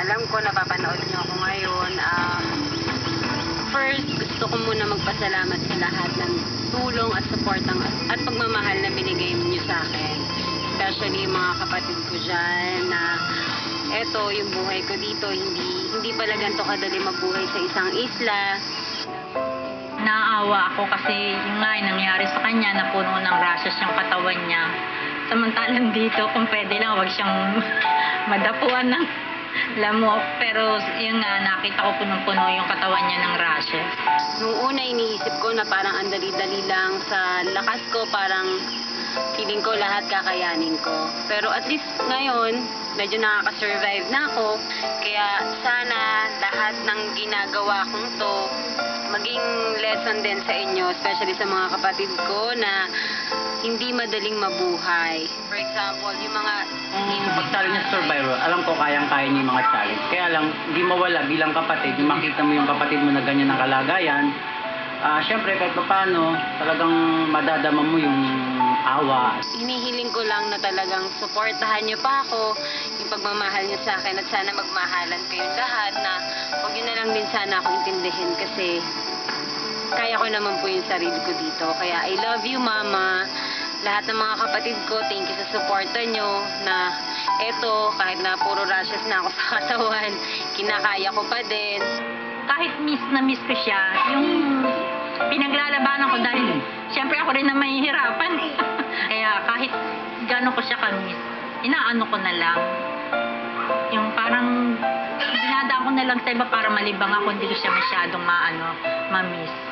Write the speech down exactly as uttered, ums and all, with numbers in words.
alam ko napapanood niyo ako ngayon. Um, first, gusto ko muna magpasalamat sa lahat ng tulong at suportang at pagmamahal na binigay niyo sa akin. Especially yung mga kapatid ko dyan na eto, yung buhay ko dito, hindi, hindi pala ganito kadali mabuhay sa isang isla. Naawa ako kasi yung nga yung nangyari sa kanya, napuno ng rashes yung katawan niya. Samantalang dito, kung pwede lang, wag siyang madapuan ng lamok. Pero yun nga, nakita ko punong-puno yung katawan niya ng rashes. Nung una, iniisip ko na parang ang dali-dali lang sa lakas ko, parang feeling ko lahat kakayanin ko. Pero at least ngayon, medyo nakaka-survive na ako. Kaya sana lahat ng ginagawa kong to, maging lesson din sa inyo, especially sa mga kapatid ko na hindi madaling mabuhay. For example, yung mga... Yung pag-challenge sa survivor, alam ko kayang-kaya niyo yung mga challenge. Kaya lang, hindi mawala bilang kapatid, yung makita mo yung kapatid mo na ganyan ang kalagayan. Uh, Siyempre, kahit pa paano, talagang madadama mo yung awa. Hinihiling ko lang na talagang suportahan niyo pa ako, yung pagmamahal niyo sa akin at sana magmahalan kayong lahat na huwag niyo na lang din sana ako intindihin kasi kaya ko naman po yung sarili ko dito. Kaya I love you, Mama. Lahat ng mga kapatid ko, thank you sa suporta niyo na eto, kahit na puro rashes na ako sa katawan, kinakaya ko pa din. Kahit miss na miss ko siya, yung pinaglalabanan ko dahil siyempre ako rin na mahihirapan. Kaya kahit gano'n ko siya ka-miss, inaano ko na lang. Yung parang dinadaan ko na lang sa iba para malibang ako, hindi ko siya masyadong maano, ma-miss.